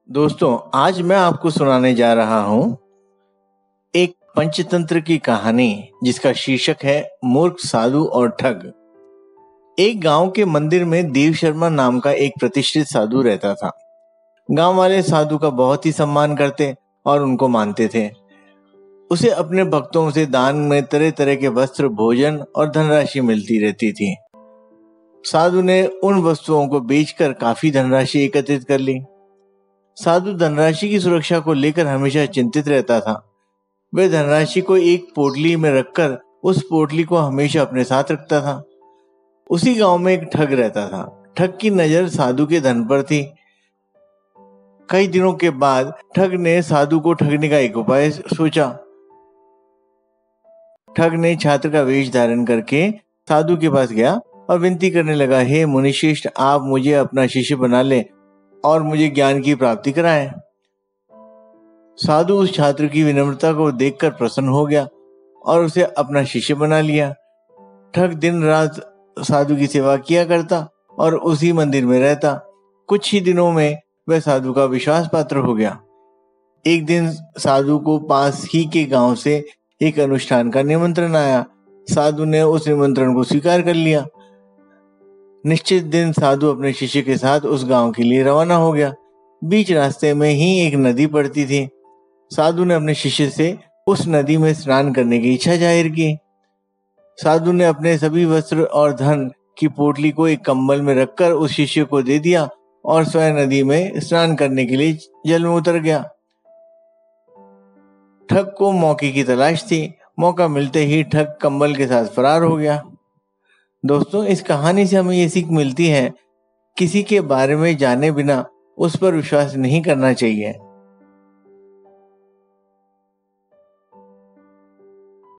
दोस्तों, आज मैं आपको सुनाने जा रहा हूँ एक पंचतंत्र की कहानी जिसका शीर्षक है मूर्ख साधु और ठग। एक गांव के मंदिर में देव शर्मा नाम का एक प्रतिष्ठित साधु रहता था। गांव वाले साधु का बहुत ही सम्मान करते और उनको मानते थे। उसे अपने भक्तों से दान में तरह तरह के वस्त्र, भोजन और धनराशि मिलती रहती थी। साधु ने उन वस्तुओं को बेचकर काफी धनराशि एकत्रित कर ली। साधु धनराशि की सुरक्षा को लेकर हमेशा चिंतित रहता था। वह धनराशि को एक पोटली में रखकर उस पोटली को हमेशा अपने साथ रखता था। उसी गांव में एक ठग रहता था। ठग की नजर साधु के धन पर थी। कई दिनों के बाद ठग ने साधु को ठगने का एक उपाय सोचा। ठग ने छात्र का वेश धारण करके साधु के पास गया और विनती करने लगा, हे मुनिश्रेष्ठ, आप मुझे अपना शिष्य बना ले और मुझे ज्ञान की प्राप्ति कराएं। साधु उस छात्र की विनम्रता को देखकर प्रसन्न हो गया और उसे अपना शिष्य बना लिया। ठग दिन रात साधु की सेवा किया करता और उसी मंदिर में रहता। कुछ ही दिनों में वह साधु का विश्वास पात्र हो गया। एक दिन साधु को पास ही के गांव से एक अनुष्ठान का निमंत्रण आया। साधु ने उस निमंत्रण को स्वीकार कर लिया। निश्चित दिन साधु अपने शिष्य के साथ उस गांव के लिए रवाना हो गया। बीच रास्ते में ही एक नदी पड़ती थी। साधु ने अपने शिष्य से उस नदी में स्नान करने की इच्छा जाहिर की। साधु ने अपने सभी वस्त्र और धन की पोटली को एक कंबल में रखकर उस शिष्य को दे दिया और स्वयं नदी में स्नान करने के लिए जल में उतर गया। ठग को मौके की तलाश थी। मौका मिलते ही ठग कंबल के साथ फरार हो गया। दोस्तों, इस कहानी से हमें ये सीख मिलती है, किसी के बारे में जाने बिना उस पर विश्वास नहीं करना चाहिए।